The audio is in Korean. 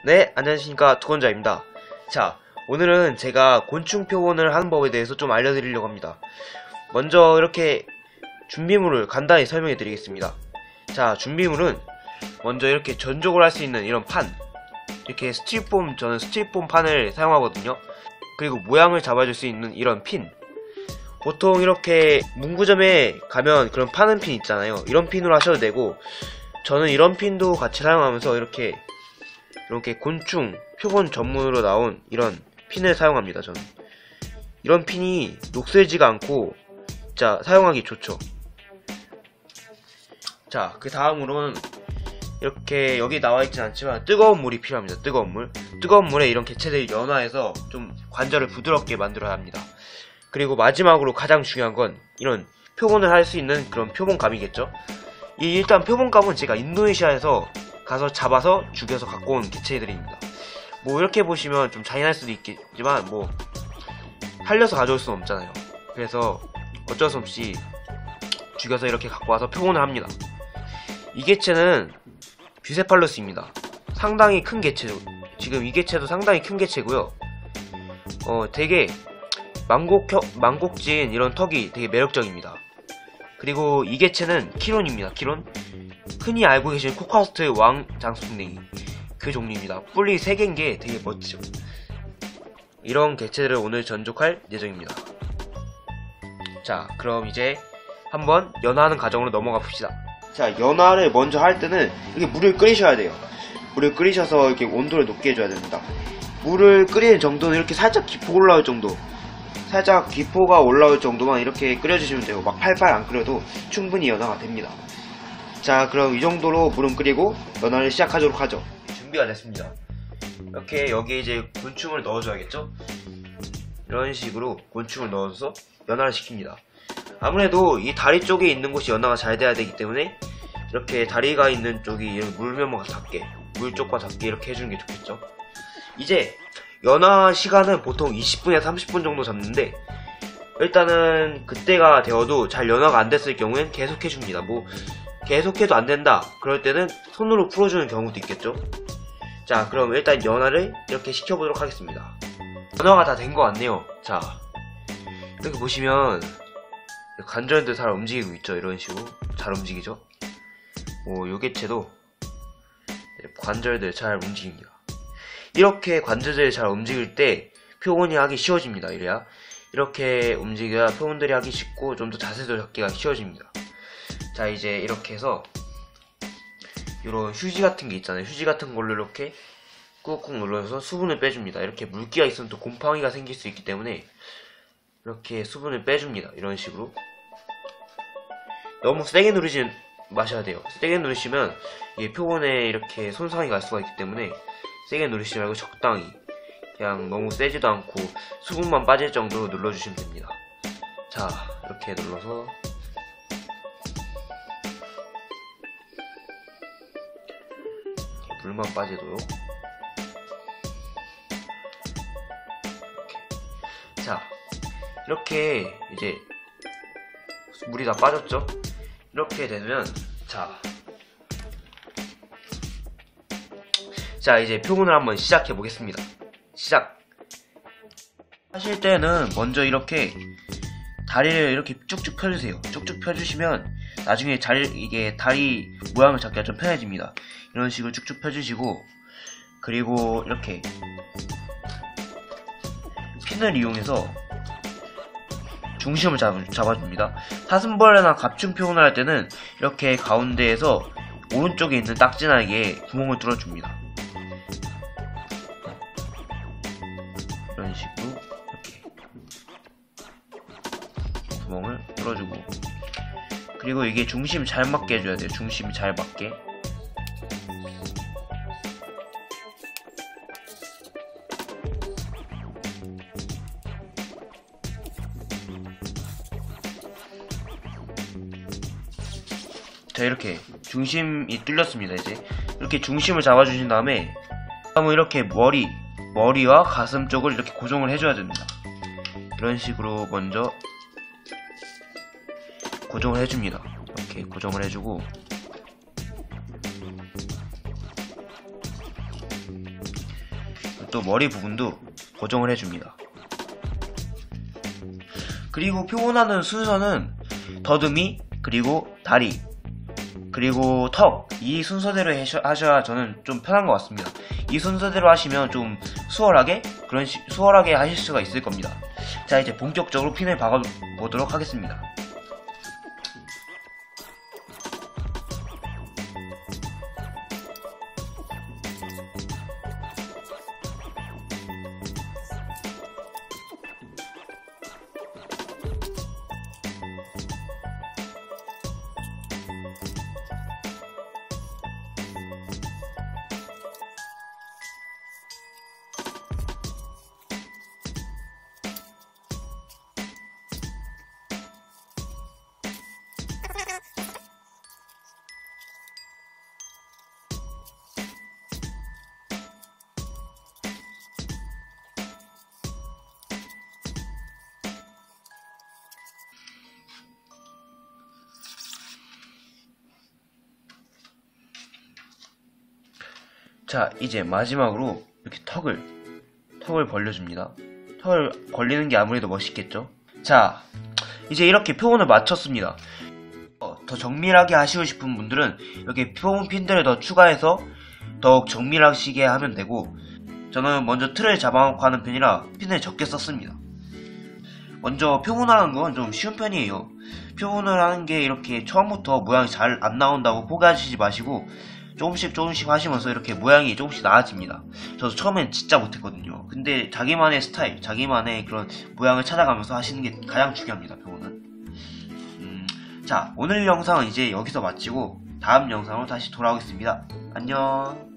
네, 안녕하십니까. 두건자입니다. 자, 오늘은 제가 곤충 표본을 하는 법에 대해서 좀 알려드리려고 합니다. 먼저 이렇게 준비물을 간단히 설명해 드리겠습니다. 자, 준비물은 먼저 이렇게 전족을 할 수 있는 이런 판, 이렇게 저는 스티로폼 판을 사용하거든요. 그리고 모양을 잡아줄 수 있는 이런 핀, 보통 이렇게 문구점에 가면 그런 파는 핀 있잖아요. 이런 핀으로 하셔도 되고, 저는 이런 핀도 같이 사용하면서 이렇게 곤충 표본 전문으로 나온 이런 핀을 사용합니다. 저는 이런 핀이 녹슬지가 않고 진짜 사용하기 좋죠. 자, 그 다음으로는 이렇게 여기 나와있진 않지만 뜨거운 물이 필요합니다. 뜨거운 물에 이런 개체들이 연화해서 좀 관절을 부드럽게 만들어야 합니다. 그리고 마지막으로 가장 중요한 건 이런 표본을 할 수 있는 그런 표본감이겠죠. 일단 표본감은 제가 인도네시아에서 가서 잡아서 죽여서 갖고 온 개체들입니다. 뭐 이렇게 보시면 좀 잔인할 수도 있겠지만 뭐 살려서 가져올 수는 없잖아요. 그래서 어쩔 수 없이 죽여서 이렇게 갖고 와서 표본을 합니다. 이 개체는 뷰세팔루스입니다. 상당히 큰 개체죠. 지금 이 개체도 상당히 큰 개체고요. 되게 망곡진 이런 턱이 되게 매력적입니다. 그리고 이 개체는 키론입니다. 키론, 흔히 알고 계신 코카스트의 왕 장수풍뎅이 그 종류입니다. 뿔이 3개인 게 되게 멋지죠. 이런 개체들을 오늘 전족할 예정입니다. 자, 그럼 이제 한번 연화하는 과정으로 넘어가 봅시다. 자, 연화를 먼저 할 때는 이렇게 물을 끓이셔야 돼요. 물을 끓이셔서 이렇게 온도를 높게 해줘야 됩니다. 물을 끓이는 정도는 이렇게 살짝 기포 올라올 정도, 살짝 기포가 올라올 정도만 이렇게 끓여주시면 돼요. 막 팔팔 안 끓여도 충분히 연화가 됩니다. 자, 그럼 이 정도로 물은 끓이고 연화를 시작하도록 하죠. 준비가 됐습니다. 이렇게 여기에 이제 곤충을 넣어줘야겠죠? 이런 식으로 곤충을 넣어서 연화를 시킵니다. 아무래도 이 다리 쪽에 있는 곳이 연화가 잘 돼야 되기 때문에 이렇게 다리가 있는 쪽이 물면과 닿게, 물 쪽과 닿게 이렇게 해주는 게 좋겠죠? 이제 연화 시간은 보통 20분에서 30분 정도 잡는데, 일단은 그때가 되어도 잘 연화가 안 됐을 경우엔 계속 해줍니다. 뭐 계속해도 안 된다 그럴 때는 손으로 풀어주는 경우도 있겠죠. 자, 그럼 일단 연화를 이렇게 시켜보도록 하겠습니다. 연화가 다 된 것 같네요. 자, 이렇게 보시면 관절들 잘 움직이고 있죠. 이런 식으로 잘 움직이죠. 요 개체도 관절들 잘 움직입니다. 이렇게 관절들이 잘 움직일 때 표본이 하기 쉬워집니다. 이래야 이렇게 움직여야 표본들이 하기 쉽고 좀 더 자세도 잡기가 쉬워집니다. 자, 이제 이렇게 해서 이런 휴지 같은 게 있잖아요. 휴지 같은 걸로 이렇게 꾹꾹 눌러서 수분을 빼줍니다. 이렇게 물기가 있으면 또 곰팡이가 생길 수 있기 때문에 이렇게 수분을 빼줍니다. 이런 식으로. 너무 세게 누르지 마셔야 돼요. 세게 누르시면 이게 표본에 이렇게 손상이 갈 수가 있기 때문에 세게 누르시지 말고 적당히, 그냥 너무 세지도 않고 수분만 빠질 정도로 눌러주시면 됩니다. 자, 이렇게 눌러서 물만 빠지도록. 이렇게. 자, 이렇게 이제 물이 다 빠졌죠? 이렇게 되면 자, 이제 표본을 한번 시작해 보겠습니다. 하실 때는 먼저 이렇게 다리를 이렇게 쭉쭉 펴주세요. 쭉쭉 펴주시면 나중에 이게 다리 모양을 잡기가 좀 편해집니다. 이런 식으로 쭉쭉 펴주시고, 그리고 이렇게 핀을 이용해서 중심을 잡아줍니다. 사슴벌레나 갑충 표본을 할 때는 이렇게 가운데에서 오른쪽에 있는 딱지나게 구멍을 뚫어줍니다. 이런 식으로 이렇게 구멍을 뚫어주고, 그리고 이게 중심 잘 맞게 해줘야 돼요. 중심이 잘 맞게. 자, 이렇게 중심이 뚫렸습니다. 이제 이렇게 중심을 잡아주신 다음에 이렇게 머리와 가슴 쪽을 이렇게 고정을 해줘야 됩니다. 이런 식으로 먼저 고정을 해줍니다. 이렇게 고정을 해주고, 또 머리 부분도 고정을 해줍니다. 그리고 표본하는 순서는 더듬이, 그리고 다리, 그리고 턱, 이 순서대로 하셔야 저는 좀 편한 것 같습니다. 이 순서대로 하시면 좀 수월하게 하실 수가 있을 겁니다. 자, 이제 본격적으로 핀을 박아보도록 하겠습니다. 자, 이제 마지막으로 이렇게 턱을 벌려줍니다. 턱을 벌리는 게 아무래도 멋있겠죠? 자, 이제 이렇게 표본을 마쳤습니다. 더 정밀하게 하시고 싶은 분들은 이렇게 표본 핀들을 더 추가해서 더욱 정밀하시게 하면 되고, 저는 먼저 틀을 잡아놓고 하는 편이라 핀을 적게 썼습니다. 먼저 표본하는 건 좀 쉬운 편이에요. 표본을 하는 게 이렇게 처음부터 모양이 잘 안 나온다고 포기하시지 마시고 조금씩 하시면서 이렇게 모양이 조금씩 나아집니다. 저도 처음엔 진짜 못했거든요. 근데 자기만의 스타일, 자기만의 그런 모양을 찾아가면서 하시는 게 가장 중요합니다, 표본은. 자, 오늘 영상은 이제 여기서 마치고 다음 영상으로 다시 돌아오겠습니다. 안녕.